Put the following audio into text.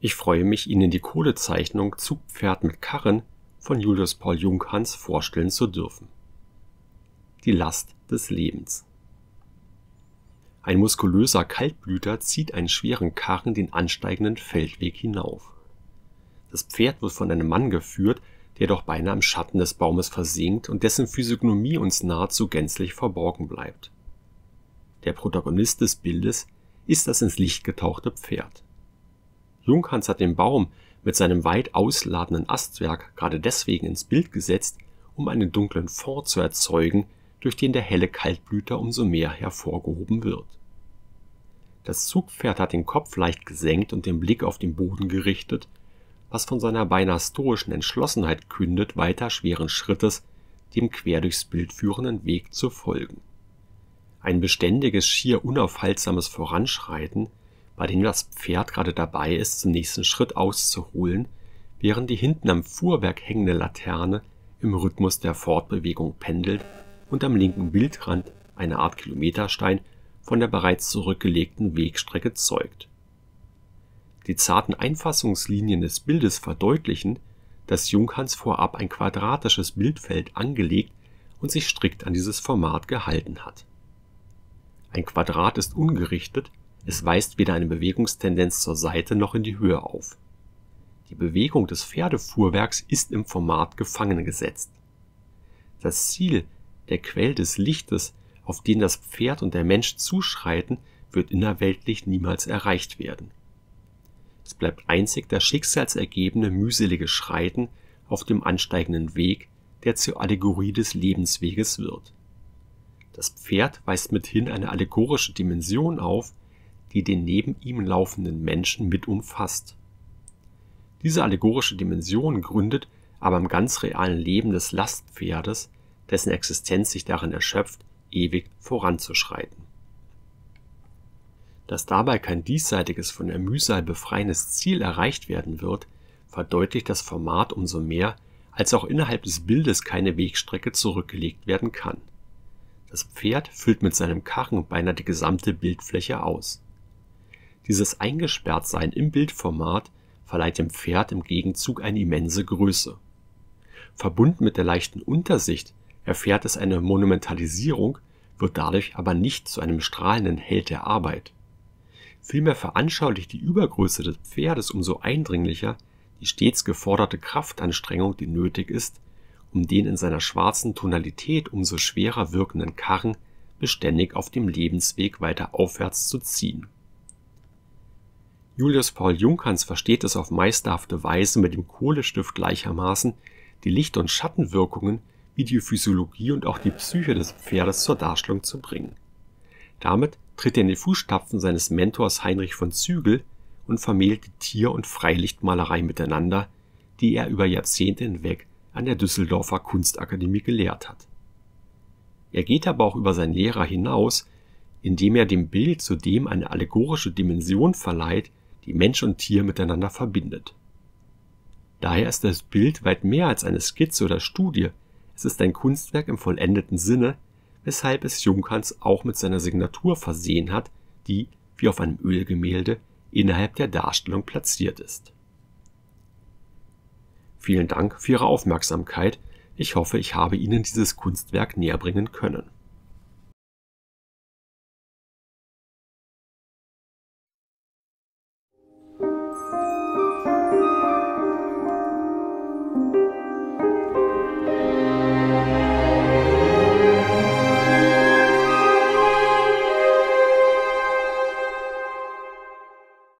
Ich freue mich, Ihnen die Kohlezeichnung Zugpferd mit Karren von Julius Paul Junghans vorstellen zu dürfen. Die Last des Lebens. Ein muskulöser Kaltblüter zieht einen schweren Karren den ansteigenden Feldweg hinauf. Das Pferd wird von einem Mann geführt, der doch beinahe im Schatten des Baumes versinkt und dessen Physiognomie uns nahezu gänzlich verborgen bleibt. Der Protagonist des Bildes ist das ins Licht getauchte Pferd. Junghans hat den Baum mit seinem weit ausladenden Astwerk gerade deswegen ins Bild gesetzt, um einen dunklen Fond zu erzeugen, durch den der helle Kaltblüter umso mehr hervorgehoben wird. Das Zugpferd hat den Kopf leicht gesenkt und den Blick auf den Boden gerichtet, was von seiner beinahe stoischen Entschlossenheit kündet, weiter schweren Schrittes dem quer durchs Bild führenden Weg zu folgen. Ein beständiges, schier unaufhaltsames Voranschreiten, bei dem das Pferd gerade dabei ist, zum nächsten Schritt auszuholen, während die hinten am Fuhrwerk hängende Laterne im Rhythmus der Fortbewegung pendelt und am linken Bildrand eine Art Kilometerstein von der bereits zurückgelegten Wegstrecke zeugt. Die zarten Einfassungslinien des Bildes verdeutlichen, dass Junghans vorab ein quadratisches Bildfeld angelegt und sich strikt an dieses Format gehalten hat. Ein Quadrat ist ungerichtet, es weist weder eine Bewegungstendenz zur Seite noch in die Höhe auf. Die Bewegung des Pferdefuhrwerks ist im Format gefangen gesetzt. Das Ziel, der Quell des Lichtes, auf den das Pferd und der Mensch zuschreiten, wird innerweltlich niemals erreicht werden. Es bleibt einzig das schicksalsergebene, mühselige Schreiten auf dem ansteigenden Weg, der zur Allegorie des Lebensweges wird. Das Pferd weist mithin eine allegorische Dimension auf, die den neben ihm laufenden Menschen mit umfasst. Diese allegorische Dimension gründet aber im ganz realen Leben des Lastpferdes, dessen Existenz sich darin erschöpft, ewig voranzuschreiten. Dass dabei kein diesseitiges, von der Mühsal befreiendes Ziel erreicht werden wird, verdeutlicht das Format umso mehr, als auch innerhalb des Bildes keine Wegstrecke zurückgelegt werden kann. Das Pferd füllt mit seinem Karren beinahe die gesamte Bildfläche aus. Dieses Eingesperrtsein im Bildformat verleiht dem Pferd im Gegenzug eine immense Größe. Verbunden mit der leichten Untersicht erfährt es eine Monumentalisierung, wird dadurch aber nicht zu einem strahlenden Held der Arbeit. Vielmehr veranschaulicht die Übergröße des Pferdes umso eindringlicher die stets geforderte Kraftanstrengung, die nötig ist, um den in seiner schwarzen Tonalität umso schwerer wirkenden Karren beständig auf dem Lebensweg weiter aufwärts zu ziehen. Julius Paul Junghans versteht es auf meisterhafte Weise, mit dem Kohlestift gleichermaßen die Licht- und Schattenwirkungen wie die Physiologie und auch die Psyche des Pferdes zur Darstellung zu bringen. Damit tritt er in die Fußstapfen seines Mentors Heinrich von Zügel und vermählt die Tier- und Freilichtmalerei miteinander, die er über Jahrzehnte hinweg an der Düsseldorfer Kunstakademie gelehrt hat. Er geht aber auch über seinen Lehrer hinaus, indem er dem Bild zudem eine allegorische Dimension verleiht, die Mensch und Tier miteinander verbindet. Daher ist das Bild weit mehr als eine Skizze oder Studie, es ist ein Kunstwerk im vollendeten Sinne, weshalb es Junghans auch mit seiner Signatur versehen hat, die, wie auf einem Ölgemälde, innerhalb der Darstellung platziert ist. Vielen Dank für Ihre Aufmerksamkeit. Ich hoffe, ich habe Ihnen dieses Kunstwerk näherbringen können.